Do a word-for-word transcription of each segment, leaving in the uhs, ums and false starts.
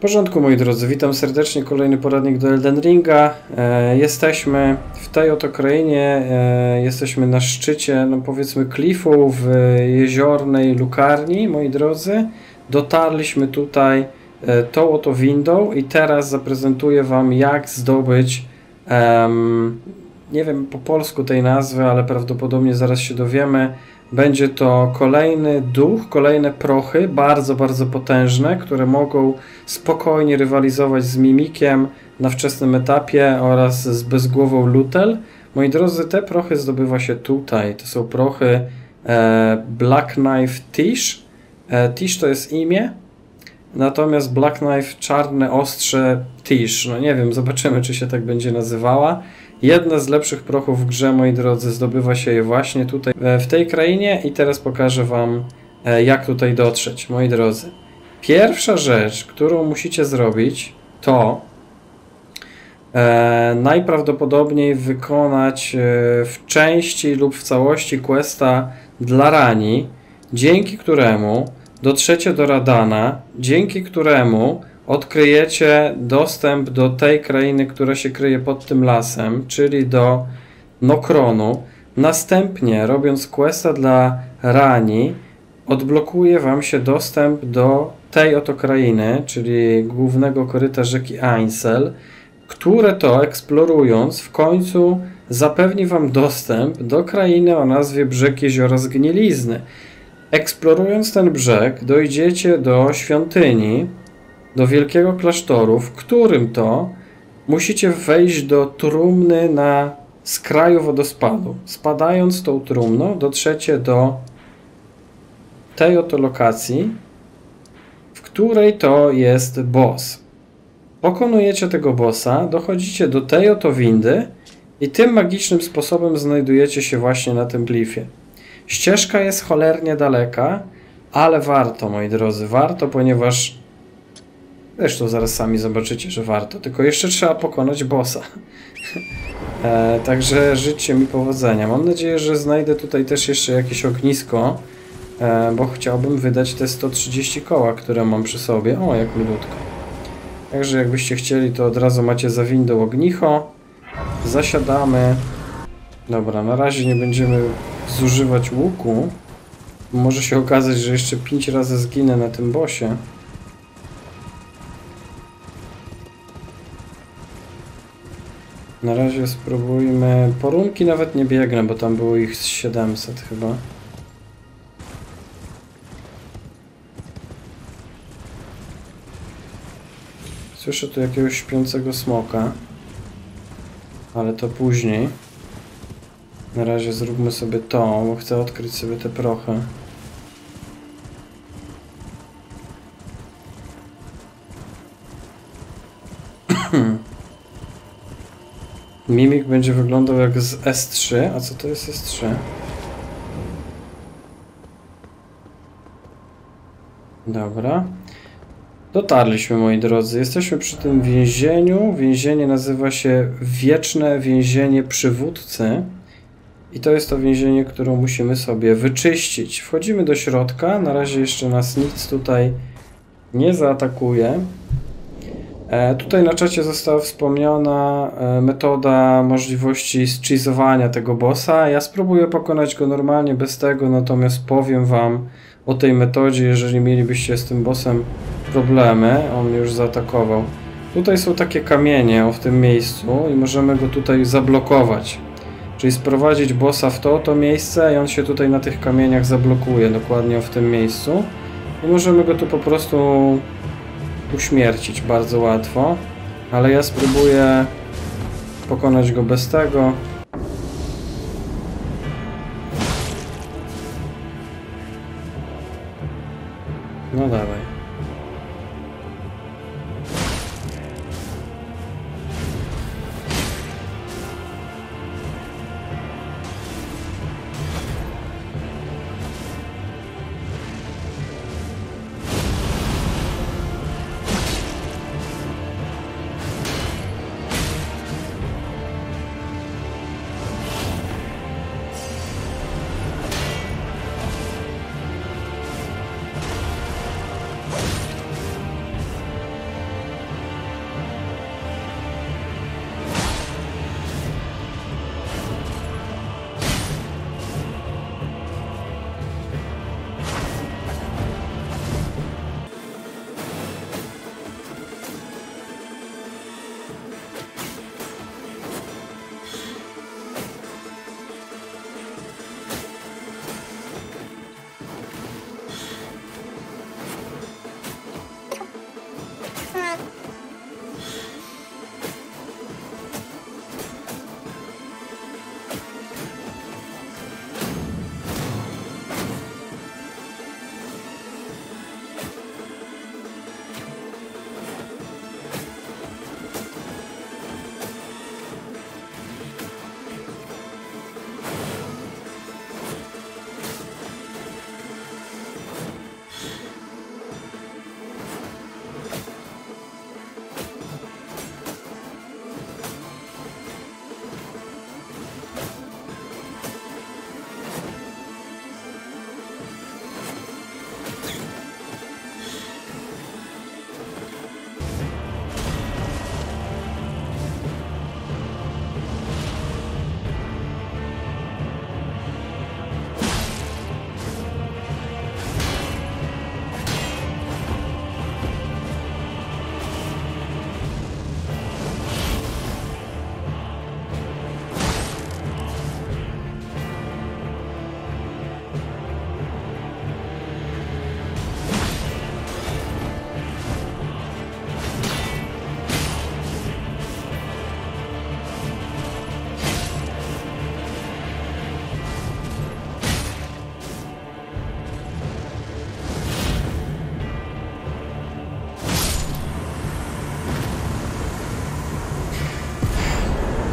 W porządku, moi drodzy, witam serdecznie, kolejny poradnik do Elden Ringa. E, jesteśmy w tej oto krainie, e, jesteśmy na szczycie, no powiedzmy, klifu w jeziornej lukarni, moi drodzy. Dotarliśmy tutaj e, tą oto windą i teraz zaprezentuję Wam, jak zdobyć, em, nie wiem po polsku tej nazwy, ale prawdopodobnie zaraz się dowiemy. Będzie to kolejny duch, kolejne prochy, bardzo, bardzo potężne, które mogą spokojnie rywalizować z Mimikiem na wczesnym etapie oraz z bezgłową Lutel. Moi drodzy, te prochy zdobywa się tutaj. To są prochy e, Black Knife Tish. E, Tish to jest imię, natomiast Black Knife, czarne ostrze Tish. No nie wiem, zobaczymy, czy się tak będzie nazywała. Jedna z lepszych prochów w grze, moi drodzy, zdobywa się je właśnie tutaj, w tej krainie, i teraz pokażę Wam, jak tutaj dotrzeć, moi drodzy. Pierwsza rzecz, którą musicie zrobić, to e, najprawdopodobniej wykonać e, w części lub w całości questa dla Rani, dzięki któremu dotrzecie do Radana, dzięki któremu odkryjecie dostęp do tej krainy, która się kryje pod tym lasem, czyli do Nokronu. Następnie, robiąc questa dla Rani, odblokuje Wam się dostęp do tej oto krainy, czyli głównego koryta rzeki Ainsel, które to, eksplorując, w końcu zapewni Wam dostęp do krainy o nazwie Brzeg Jeziora Zgnilizny. Eksplorując ten brzeg, dojdziecie do świątyni, do wielkiego klasztoru, w którym to musicie wejść do trumny na skraju wodospadu. Spadając tą trumną, dotrzecie do tej oto lokacji, w której to jest boss. Pokonujecie tego bossa, dochodzicie do tej oto windy i tym magicznym sposobem znajdujecie się właśnie na tym klifie. Ścieżka jest cholernie daleka, ale warto, moi drodzy, warto, ponieważ zresztą zaraz sami zobaczycie, że warto. Tylko jeszcze trzeba pokonać bossa. e, także życzcie mi powodzenia. Mam nadzieję, że znajdę tutaj też jeszcze jakieś ognisko, e, bo chciałbym wydać te sto trzydzieści koła, które mam przy sobie. O, jak milutko. Także jakbyście chcieli, to od razu macie za windą ognicho. Zasiadamy. Dobra, na razie nie będziemy zużywać łuku. Może się okazać, że jeszcze pięć razy zginę na tym bossie. Na razie spróbujmy... Po runki nawet nie biegnę, bo tam było ich z siedemset chyba. Słyszę tu jakiegoś śpiącego smoka. Ale to później. Na razie zróbmy sobie to, bo chcę odkryć sobie te prochy. Mimik będzie wyglądał jak z S trzy. A co to jest S trzy? Dobra. Dotarliśmy, moi drodzy. Jesteśmy przy tym więzieniu. Więzienie nazywa się Wieczne Więzienie Przywódcy. I to jest to więzienie, które musimy sobie wyczyścić. Wchodzimy do środka. Na razie jeszcze nas nic tutaj nie zaatakuje. E, tutaj na czacie została wspomniana e, metoda możliwości zcheezowania tego bossa. Ja spróbuję pokonać go normalnie bez tego, natomiast powiem Wam o tej metodzie, jeżeli mielibyście z tym bossem problemy. On mnie już zaatakował. Tutaj są takie kamienie o w tym miejscu i możemy go tutaj zablokować. Czyli sprowadzić bossa w to oto miejsce i on się tutaj na tych kamieniach zablokuje, dokładnie w tym miejscu. I możemy go tu po prostu uśmiercić bardzo łatwo, ale ja spróbuję pokonać go bez tego. No dawaj.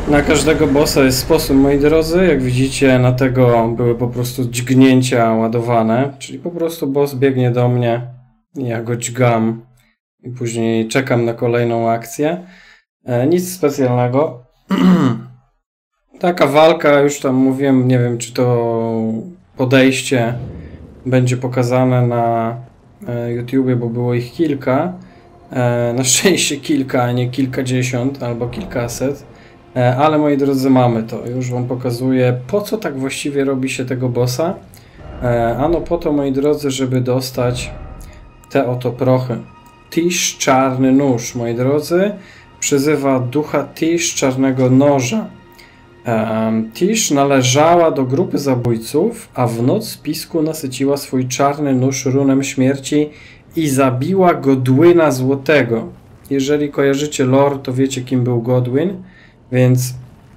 Na każdego bossa jest sposób, moi drodzy. Jak widzicie, na tego były po prostu dźgnięcia ładowane. Czyli po prostu boss biegnie do mnie, ja go dźgam i później czekam na kolejną akcję. E, nic specjalnego. Taka walka, już tam mówiłem, nie wiem czy to podejście będzie pokazane na YouTubie, bo było ich kilka. E, na szczęście kilka, a nie kilkadziesiąt albo kilkaset. E, ale moi drodzy, mamy to. Już wam pokazuję, po co tak właściwie robi się tego bossa. E, ano po to, moi drodzy, żeby dostać te oto prochy. Tish, czarny nóż, moi drodzy, przyzywa ducha Tish, czarnego noża. Tish należała do grupy zabójców, a w noc w pisku nasyciła swój czarny nóż runem śmierci i zabiła Godwyna Złotego. Jeżeli kojarzycie lore, to wiecie, kim był Godwyn, więc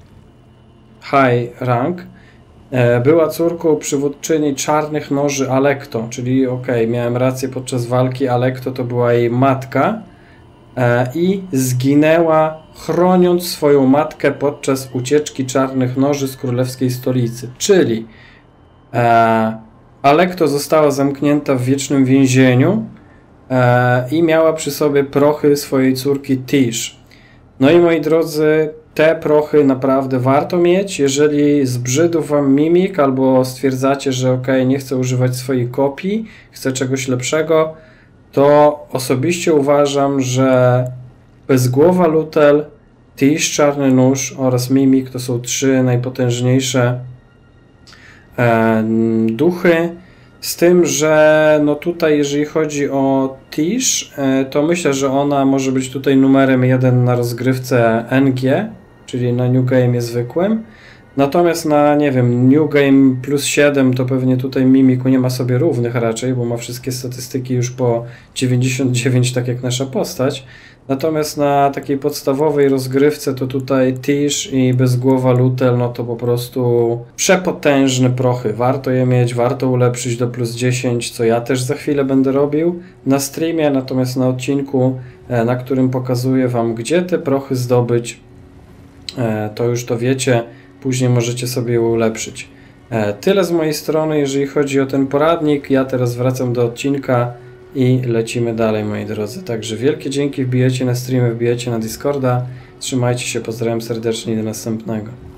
high rank. Była córką przywódczyni czarnych noży Alekto, czyli okej, okay, miałem rację, podczas walki Alekto to była jej matka i zginęła chroniąc swoją matkę podczas ucieczki czarnych noży z królewskiej stolicy. Czyli e, Alekto została zamknięta w wiecznym więzieniu e, i miała przy sobie prochy swojej córki Tish. No i moi drodzy, te prochy naprawdę warto mieć. Jeżeli zbrzydł wam mimik albo stwierdzacie, że ok, nie chcę używać swojej kopii, chcę czegoś lepszego, to osobiście uważam, że Bezgłowa Lutel, Tish, czarny nóż oraz Mimik to są trzy najpotężniejsze e, duchy. Z tym, że no tutaj jeżeli chodzi o Tish, e, to myślę, że ona może być tutaj numerem jeden na rozgrywce N G, czyli na New Game zwykłym. Natomiast na, nie wiem, New Game plus siedem to pewnie tutaj Mimiku nie ma sobie równych raczej, bo ma wszystkie statystyki już po dziewięćdziesiąt dziewięć, tak jak nasza postać. Natomiast na takiej podstawowej rozgrywce to tutaj Tish i Bezgłowa Lutel, no to po prostu przepotężne prochy. Warto je mieć, warto ulepszyć do plus dziesięć, co ja też za chwilę będę robił na streamie, natomiast na odcinku, na którym pokazuję wam, gdzie te prochy zdobyć, to już to wiecie. Później możecie sobie je ulepszyć. Tyle z mojej strony, jeżeli chodzi o ten poradnik. Ja teraz wracam do odcinka i lecimy dalej, moi drodzy. Także wielkie dzięki, wbijecie na streamy, wbijecie na Discorda. Trzymajcie się, pozdrawiam serdecznie i do następnego.